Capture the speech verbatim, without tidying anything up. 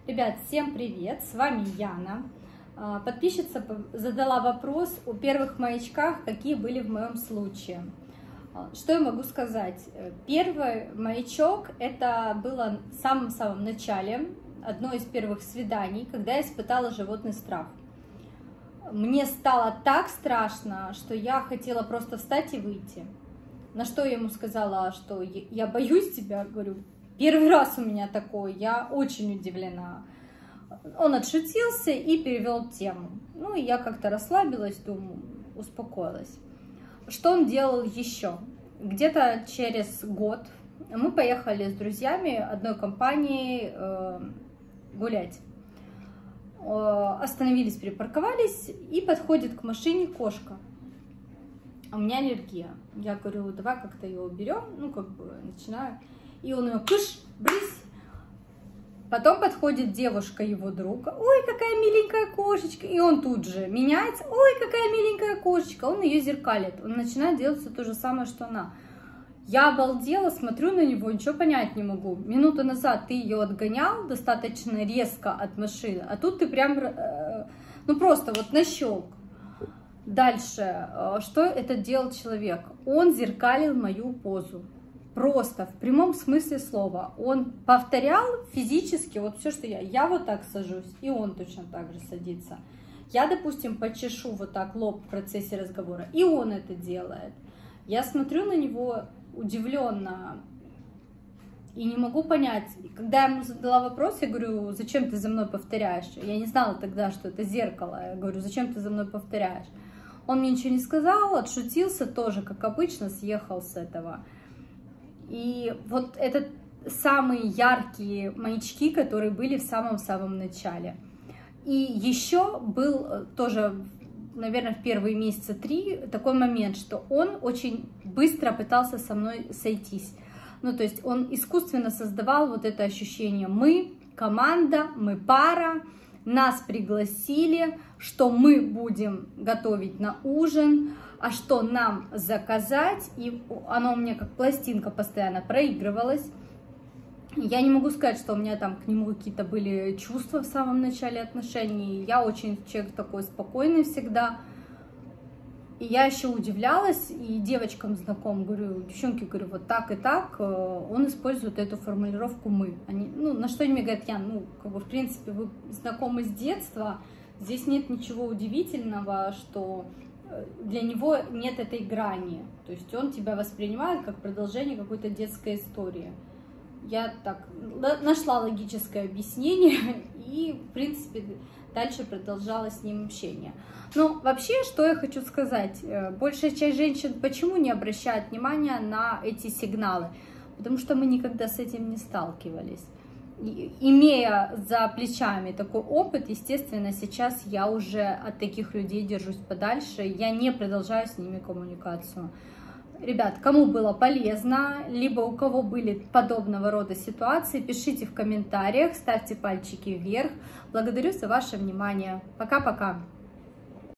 Ребят, всем привет! С вами Яна. Подписчица задала вопрос о первых маячках, какие были в моем случае. Что я могу сказать? Первый маячок это было в самом-самом начале, одно из первых свиданий, когда я испытала животный страх. Мне стало так страшно, что я хотела просто встать и выйти. На что я ему сказала, что я боюсь тебя, говорю, первый раз у меня такое, я очень удивлена. Он отшутился и перевел тему. Ну, и я как-то расслабилась, думаю, успокоилась. Что он делал еще? Где-то через год мы поехали с друзьями одной компании э, гулять. Э, остановились, припарковались, и подходит к машине кошка. У меня аллергия. Я говорю, давай как-то ее уберем. Ну, как бы начинаю. И он ее кыш, брысь. Потом подходит девушка его друга. Ой, какая миленькая кошечка. И он тут же меняется. Ой, какая миленькая кошечка. Он ее зеркалит. Он начинает делать все то же самое, что она. Я обалдела, смотрю на него, ничего понять не могу. Минуту назад ты ее отгонял достаточно резко от машины. А тут ты прям, ну просто вот нащелк. Дальше, что это делал человек? Он зеркалил мою позу. Просто, в прямом смысле слова. Он повторял физически вот все, что я. Я вот так сажусь, и он точно так же садится. Я, допустим, почешу вот так лоб в процессе разговора, и он это делает. Я смотрю на него удивленно и не могу понять. Когда я ему задала вопрос, я говорю, зачем ты за мной повторяешь? Я не знала тогда, что это зеркало. Я говорю, зачем ты за мной повторяешь? Он мне ничего не сказал, отшутился тоже, как обычно, съехал с этого. И вот это самые яркие маячки, которые были в самом-самом начале. И еще был тоже, наверное, в первые месяца три такой момент, что он очень быстро пытался со мной сойтись. Ну, то есть он искусственно создавал вот это ощущение «мы, команда, мы пара», нас пригласили, что мы будем готовить на ужин, а что нам заказать, и оно у меня как пластинка постоянно проигрывалось. Я не могу сказать, что у меня там к нему какие-то были чувства в самом начале отношений. Я очень человек такой спокойный всегда. И я еще удивлялась, и девочкам знакомым говорю, девчонки, говорю, вот так и так, он использует эту формулировку «мы». Они, ну, на что они мне говорят, Ян, ну, как бы, в принципе, вы знакомы с детства, здесь нет ничего удивительного, что для него нет этой грани, то есть он тебя воспринимает как продолжение какой-то детской истории. Я так нашла логическое объяснение и, в принципе, дальше продолжала с ним общение. Но вообще, что я хочу сказать, большая часть женщин почему не обращает внимания на эти сигналы? Потому что мы никогда с этим не сталкивались. И, имея за плечами такой опыт, естественно, сейчас я уже от таких людей держусь подальше, я не продолжаю с ними коммуникацию. Ребят, кому было полезно, либо у кого были подобного рода ситуации, пишите в комментариях, ставьте пальчики вверх. Благодарю за ваше внимание. Пока-пока.